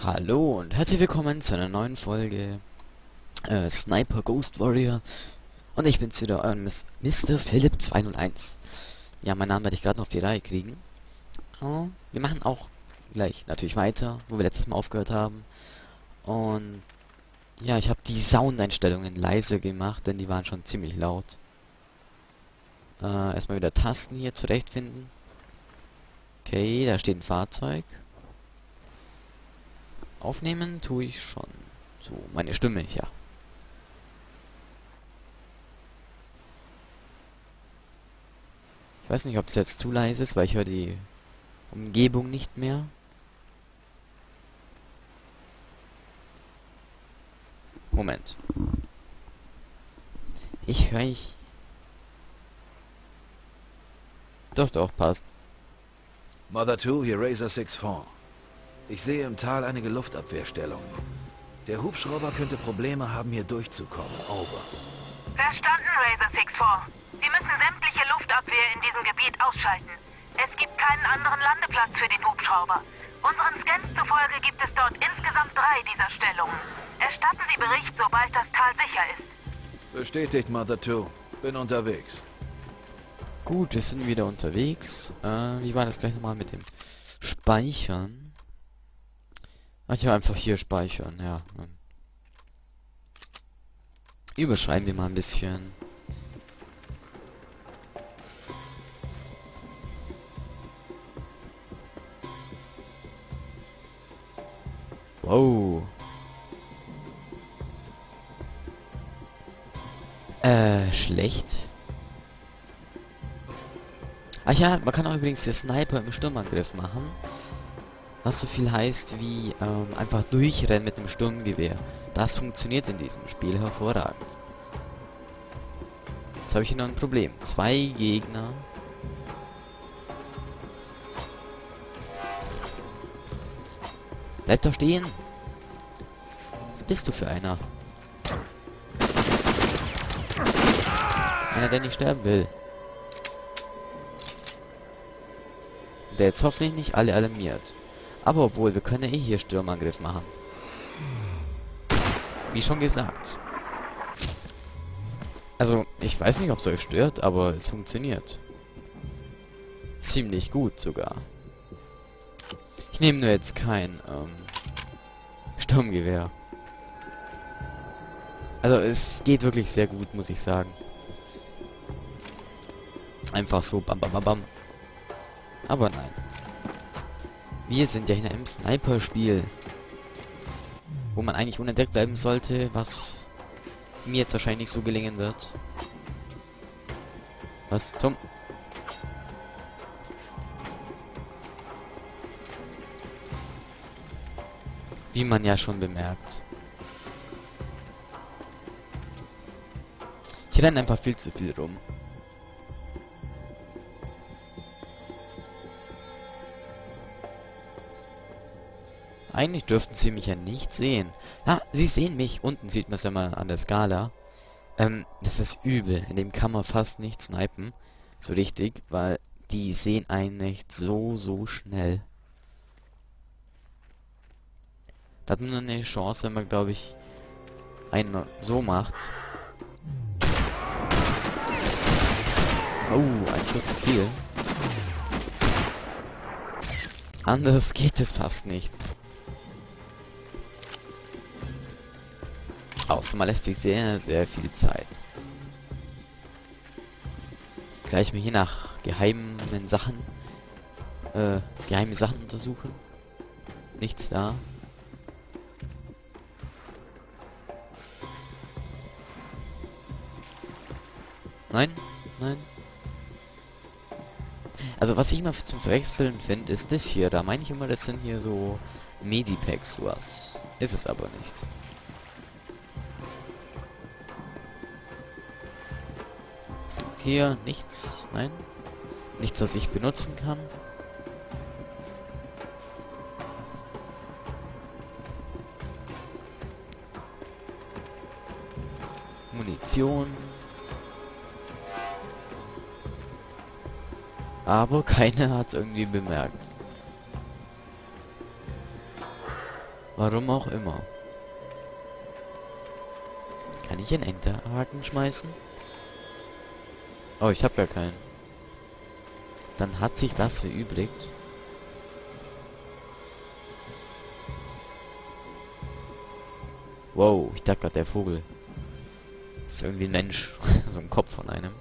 Hallo und herzlich willkommen zu einer neuen Folge Sniper Ghost Warrior. Und ich bin's wieder, euer Mr. Philipp 201. Ja, mein Name werde ich gerade noch auf die Reihe kriegen. Wir machen auch gleich natürlich weiter, wo wir letztes Mal aufgehört haben. Und ja, ich habe die Soundeinstellungen leise gemacht, denn die waren schon ziemlich laut. Erstmal wieder Tasten hier zurechtfinden. Okay, da steht ein Fahrzeug. Aufnehmen tue ich schon. So, meine Stimme, ja. Ich weiß nicht, ob es jetzt zu leise ist, weil ich höre die Umgebung nicht mehr. Moment. Ich höre ich... Doch, passt. Mother 2, hier Razor 6-4. Ich sehe im Tal einige Luftabwehrstellungen. Der Hubschrauber könnte Probleme haben, hier durchzukommen. Over. Verstanden, Razor 6-4. Sie müssen sämtliche Luftabwehr in diesem Gebiet ausschalten. Es gibt keinen anderen Landeplatz für den Hubschrauber. Unseren Scans zufolge gibt es dort insgesamt 3 dieser Stellungen. Erstatten Sie Bericht, sobald das Tal sicher ist. Bestätigt, Mother 2. Bin unterwegs. Gut, wir sind wieder unterwegs. Wie war das gleich nochmal mit dem Speichern? Ach ja, einfach hier speichern, ja. Überschreiben wir mal ein bisschen. Wow. Schlecht. Ach ja, man kann auch übrigens den Sniper im Sturmangriff machen. Was so viel heißt wie einfach durchrennen mit dem Sturmgewehr. Das funktioniert in diesem Spiel hervorragend. Jetzt habe ich hier noch ein Problem. 2 Gegner. Bleib doch stehen. Was bist du für einer? Einer, der nicht sterben will. Der jetzt hoffentlich nicht alle alarmiert. Aber obwohl, wir können ja eh hier Sturmangriff machen. Wie schon gesagt. Also, ich weiß nicht, ob es euch stört, aber es funktioniert. Ziemlich gut sogar. Ich nehme nur jetzt kein Sturmgewehr. Also, es geht wirklich sehr gut, muss ich sagen. Einfach so, bam, bam, bam, bam. Aber nein. Wir sind ja in einem Sniper-Spiel, wo man eigentlich unentdeckt bleiben sollte, was mir jetzt wahrscheinlich so gelingen wird. Was zum... Wie man ja schon bemerkt. Ich renne einfach viel zu viel rum. Eigentlich dürften sie mich ja nicht sehen. Ah, sie sehen mich. Unten sieht man es ja mal an der Skala. Das ist übel. In dem kann man fast nicht snipen. So richtig, weil die sehen einen nicht so schnell. Da hat man nur eine Chance, wenn man, glaube ich, einen so macht. Oh, ein Schuss zu viel. Anders geht es fast nicht. Außer man lässt sich sehr viel Zeit. Gleich mal hier nach geheime Sachen untersuchen. Nichts da. Nein. Also was ich immer zum Verwechseln finde, ist das hier. Da meine ich immer, das sind hier so Medipacks, sowas. Ist es aber nicht. So, hier nichts. Nein. Nichts, was ich benutzen kann. Munition. Aber keiner hat es irgendwie bemerkt. Warum auch immer. Kann ich einen Enterhaken schmeißen? Oh, ich habe gar keinen. Dann hat sich das verübrigt. Wow, ich dachte gerade, der Vogel ist irgendwie ein Mensch. So ein Kopf von einem.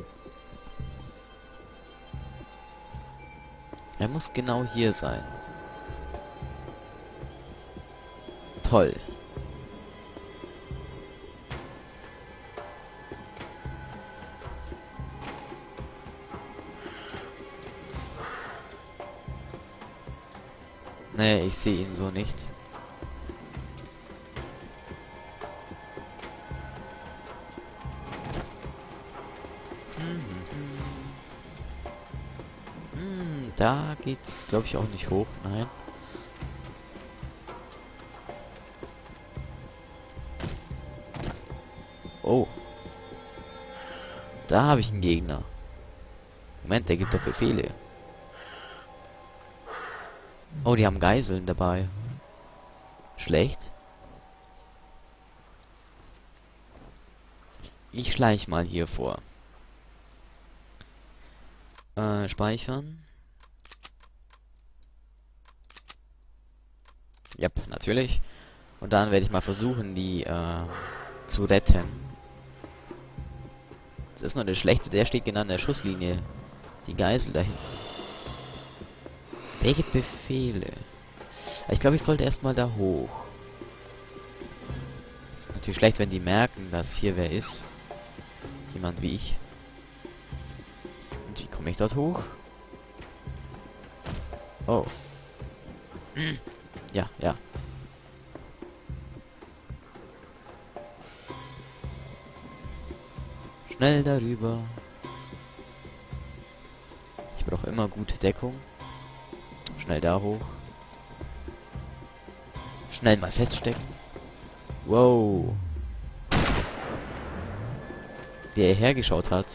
Er muss genau hier sein. Toll. Nee, ich sehe ihn so nicht. Da geht's, glaube ich, auch nicht hoch. Nein. Oh. Da habe ich einen Gegner. Moment, der gibt doch Befehle. Oh, die haben Geiseln dabei. Schlecht. Ich schleich mal hier vor. Speichern. Yep, natürlich. Und dann werde ich mal versuchen, die zu retten. Das ist nur der Schlechte, der steht genau an der Schusslinie. Die Geisel dahin. Der gibt Befehle. Ich glaube, ich sollte erstmal da hoch. Ist natürlich schlecht, wenn die merken, dass hier wer ist. Jemand wie ich. Und wie komme ich dort hoch? Oh. Ja, ja. Schnell darüber. Ich brauche immer gute Deckung. Schnell da hoch. Schnell mal feststecken. Wow. Wie er hergeschaut hat.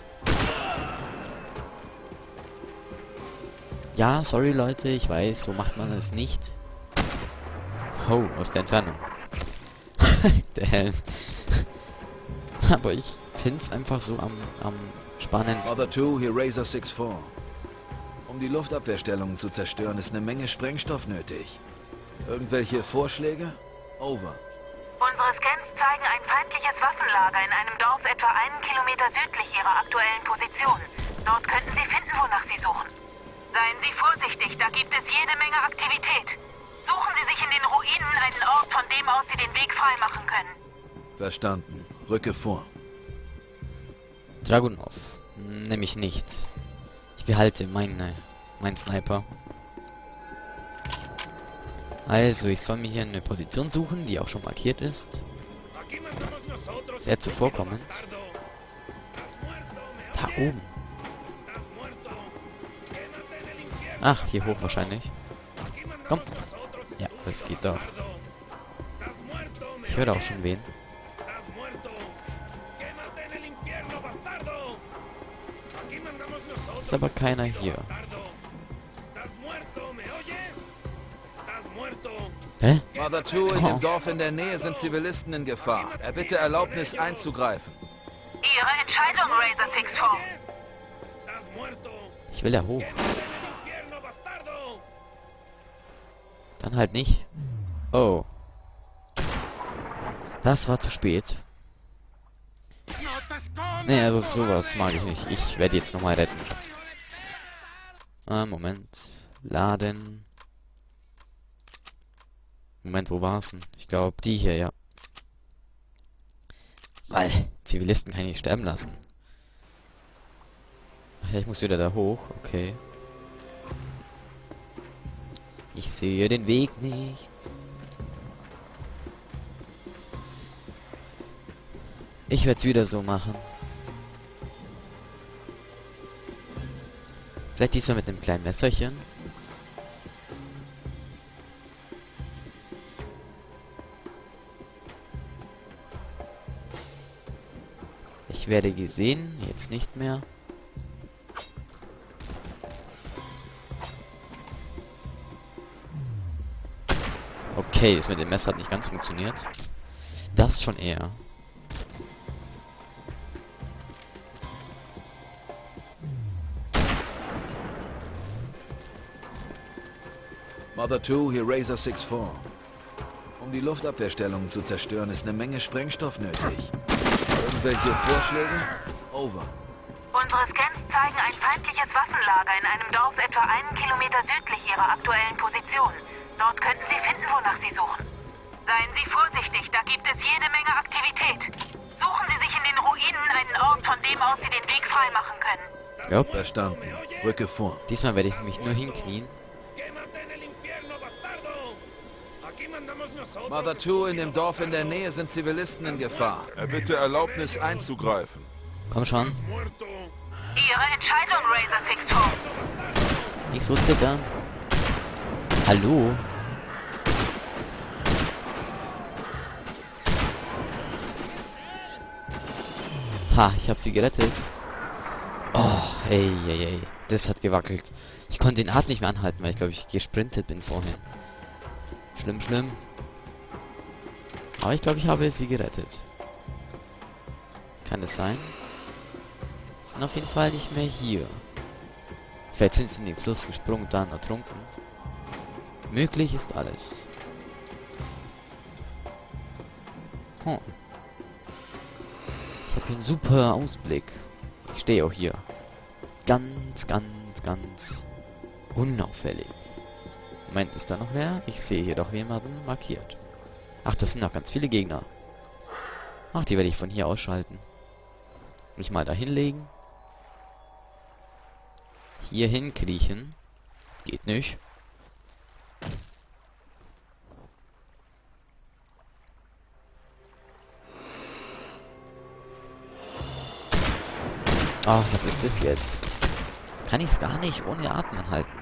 Ja, sorry Leute, ich weiß, so macht man es nicht. Oh, aus der Entfernung. Der Helm. Aber ich finde es einfach so am spannendsten. Mother 2, hier Razor 6-4. Um die Luftabwehrstellungen zu zerstören, ist eine Menge Sprengstoff nötig. Irgendwelche Vorschläge? Over. Unsere Scans zeigen ein feindliches Waffenlager in einem Dorf etwa 1 Kilometer südlich Ihrer aktuellen Position. Dort könnten Sie finden, wonach Sie suchen. Seien Sie vorsichtig, da gibt es jede Menge Aktivität. Suchen Sie sich in den Ruinen einen Ort, von dem aus Sie den Weg freimachen können. Verstanden. Rücke vor. Dragunov. Nämlich nicht. Ich behalte meinen Sniper. Also, ich soll mir hier eine Position suchen, die auch schon markiert ist. Sehr zuvorkommen. Da oben. Ach, hier hoch wahrscheinlich. Komm. Ja, das geht doch. Ich höre auch schon wen. Ist aber keiner hier. Hä? Mother 2, in dem Dorf in der Nähe sind Zivilisten in Gefahr. Erbitte Erlaubnis einzugreifen. Ihre Entscheidung, Razor 6-4. Ich will ja hoch. Dann halt nicht. Oh. Das war zu spät. Nee, also sowas mag ich nicht. Ich werde jetzt nochmal retten. Moment. Laden. Moment, wo war's denn? Ich glaube, die hier, ja. Weil, Zivilisten kann ich nicht sterben lassen. Ach ja, ich muss wieder da hoch. Okay. Ich sehe den Weg nicht. Ich werde es wieder so machen. Vielleicht diesmal mit einem kleinen Messerchen. Ich werde gesehen, jetzt nicht mehr. Okay. Okay, ist mit dem Messer hat nicht ganz funktioniert. Das schon eher. Mother 2, hier Razor 6-4. Um die Luftabwehrstellungen zu zerstören, ist eine Menge Sprengstoff nötig. Irgendwelche Vorschläge? Over. Unsere Scans zeigen ein feindliches Waffenlager in einem Dorf etwa 1 Kilometer südlich Ihrer aktuellen Position. Dort könnten Sie finden, wonach Sie suchen. Seien Sie vorsichtig, da gibt es jede Menge Aktivität. Suchen Sie sich in den Ruinen einen Ort, von dem aus Sie den Weg freimachen können. Ja. Verstanden. Rücke vor. Diesmal werde ich mich nur hinknien. Mother 2, in dem Dorf in der Nähe sind Zivilisten in Gefahr. Erbitte Erlaubnis einzugreifen. Komm schon. Ihre Entscheidung, Razor 6-4. Nicht so zittern. Hallo? Ha, ich habe sie gerettet. Oh, ey, ey, ey. Das hat gewackelt. Ich konnte den Atem nicht mehr anhalten, weil ich glaube ich gesprintet bin vorhin. Schlimm, schlimm. Aber ich glaube, ich habe sie gerettet. Kann es sein? Sind auf jeden Fall nicht mehr hier. Vielleicht sind sie in den Fluss gesprungen und dann ertrunken. Möglich ist alles. Hm. Ich habe hier einen super Ausblick. Ich stehe auch hier. Ganz, ganz, ganz unauffällig. Moment, ist da noch wer? Ich sehe hier doch jemanden markiert. Ach, das sind noch ganz viele Gegner. Ach, die werde ich von hier ausschalten. Mich mal da hinlegen. Hier hinkriechen. Geht nicht. Ach, was ist das jetzt? Kann ich es gar nicht ohne Atmen halten.